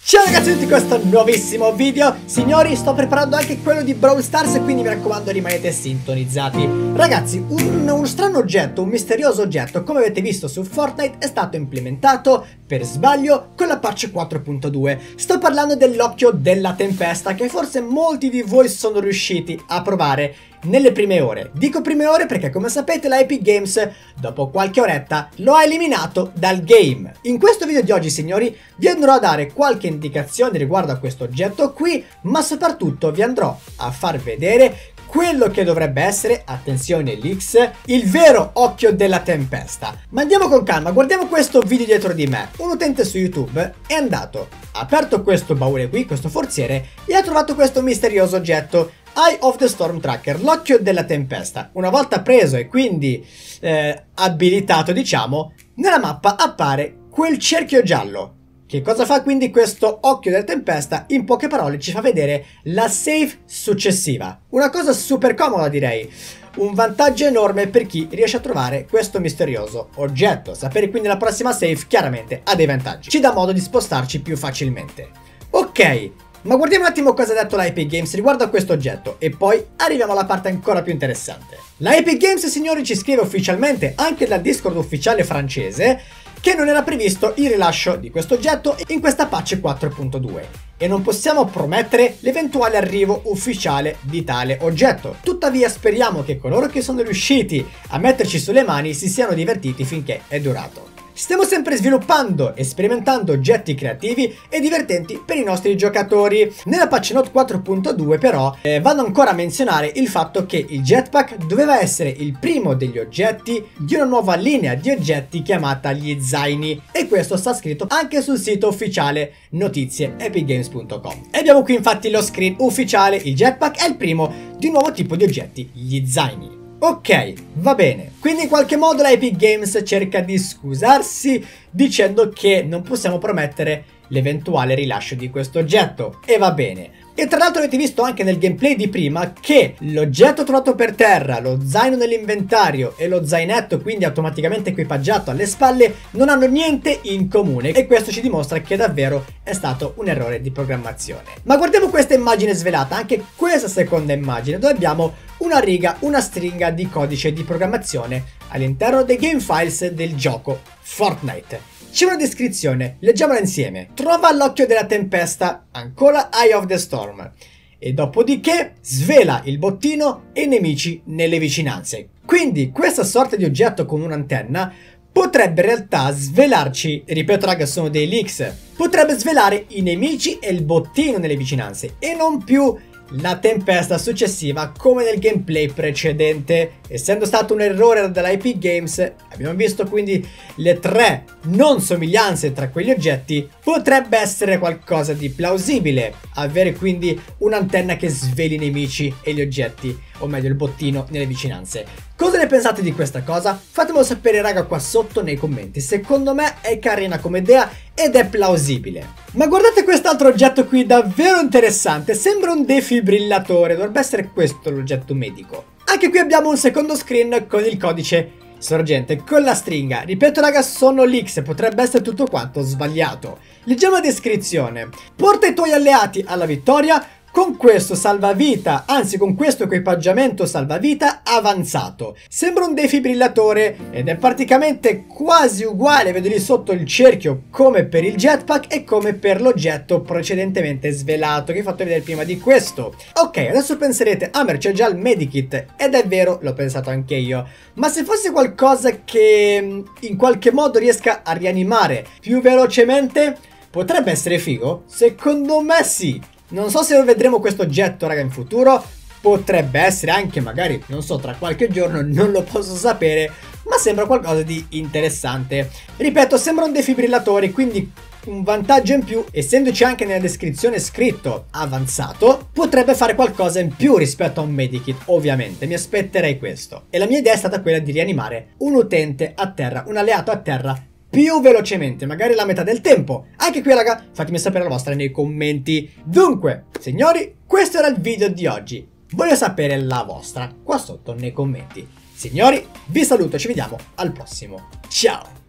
Ciao ragazzi a tutti, questo nuovissimo video. Signori, sto preparando anche quello di Brawl Stars, quindi mi raccomando rimanete sintonizzati. Ragazzi, uno strano oggetto, un misterioso oggetto, come avete visto su Fortnite, è stato implementato per sbaglio con la patch 4.2. Sto parlando dell'occhio della tempesta, che forse molti di voi sono riusciti a provare nelle prime ore. Dico prime ore perché, come sapete, la Epic Games dopo qualche oretta lo ha eliminato dal game. In questo video di oggi, signori, vi andrò a dare qualche indicazione riguardo a questo oggetto qui, ma soprattutto vi andrò a far vedere quello che dovrebbe essere, attenzione leaks, il vero occhio della tempesta. Ma andiamo con calma, guardiamo questo video dietro di me. Un utente su YouTube è andato, ha aperto questo baule qui, questo forziere, e ha trovato questo misterioso oggetto, Eye of the Storm Tracker, l'occhio della tempesta. Una volta preso e quindi abilitato, diciamo, nella mappa appare quel cerchio giallo. Che cosa fa quindi questo occhio della tempesta? In poche parole ci fa vedere la save successiva. Una cosa super comoda, direi. Un vantaggio enorme per chi riesce a trovare questo misterioso oggetto. Sapere quindi la prossima save chiaramente ha dei vantaggi. Ci dà modo di spostarci più facilmente. Ok, ma guardiamo un attimo cosa ha detto la Epic Games riguardo a questo oggetto e poi arriviamo alla parte ancora più interessante. La Epic Games, signori, ci scrive ufficialmente anche dal Discord ufficiale francese che non era previsto il rilascio di questo oggetto in questa patch 4.2 e non possiamo promettere l'eventuale arrivo ufficiale di tale oggetto. Tuttavia speriamo che coloro che sono riusciti a metterci sulle mani si siano divertiti finché è durato. Stiamo sempre sviluppando e sperimentando oggetti creativi e divertenti per i nostri giocatori. Nella patch note 4.2 però vanno ancora a menzionare il fatto che il jetpack doveva essere il primo degli oggetti di una nuova linea di oggetti chiamata gli zaini, e questo sta scritto anche sul sito ufficiale notizie epicgames.com. E abbiamo qui infatti lo screen ufficiale, il jetpack è il primo di un nuovo tipo di oggetti, gli zaini. Ok, va bene, quindi in qualche modo la Epic Games cerca di scusarsi dicendo che non possiamo promettere l'eventuale rilascio di questo oggetto, e va bene. E tra l'altro avete visto anche nel gameplay di prima che l'oggetto trovato per terra, lo zaino nell'inventario e lo zainetto quindi automaticamente equipaggiato alle spalle non hanno niente in comune, e questo ci dimostra che davvero è stato un errore di programmazione. Ma guardiamo questa immagine svelata, anche questa seconda immagine, dove abbiamo una riga, una stringa di codice di programmazione all'interno dei game files del gioco Fortnite. C'è una descrizione, leggiamola insieme. Trova l'occhio della tempesta, ancora Eye of the Storm, e dopodiché svela il bottino e i nemici nelle vicinanze. Quindi questa sorta di oggetto con un'antenna potrebbe in realtà svelarci, ripeto raga, sono dei leaks, potrebbe svelare i nemici e il bottino nelle vicinanze e non più la tempesta successiva come nel gameplay precedente. Essendo stato un errore della Epic Games, abbiamo visto quindi le tre non somiglianze tra quegli oggetti, potrebbe essere qualcosa di plausibile avere quindi un'antenna che sveli i nemici e gli oggetti, o meglio il bottino, nelle vicinanze. Cosa ne pensate di questa cosa? Fatemelo sapere raga qua sotto nei commenti. Secondo me è carina come idea ed è plausibile. Ma guardate quest'altro oggetto qui, davvero interessante. Sembra un defibrillatore, dovrebbe essere questo l'oggetto medico. Anche qui abbiamo un secondo screen con il codice sorgente, con la stringa. Ripeto raga, sono leaks, potrebbe essere tutto quanto sbagliato. Leggiamo la descrizione. Porta i tuoi alleati alla vittoria con questo salvavita, anzi con questo equipaggiamento salvavita avanzato. Sembra un defibrillatore ed è praticamente quasi uguale, vedo lì sotto il cerchio, come per il jetpack e come per l'oggetto precedentemente svelato che vi ho fatto vedere prima di questo. Ok, adesso penserete, Amer c'è già il medikit, ed è vero, l'ho pensato anche io, ma se fosse qualcosa che in qualche modo riesca a rianimare più velocemente, potrebbe essere figo? Secondo me sì. Non so se vedremo questo oggetto raga in futuro, potrebbe essere anche magari, non so, tra qualche giorno, non lo posso sapere, ma sembra qualcosa di interessante. Ripeto, sembra un defibrillatore, quindi un vantaggio in più, essendoci anche nella descrizione scritto avanzato, potrebbe fare qualcosa in più rispetto a un medikit, ovviamente, mi aspetterei questo. E la mia idea è stata quella di rianimare un utente a terra, un alleato a terra, più velocemente, magari la metà del tempo. Anche qui raga, fatemi sapere la vostra nei commenti. Dunque, signori, questo era il video di oggi. Voglio sapere la vostra qua sotto nei commenti. Signori, vi saluto e ci vediamo al prossimo. Ciao!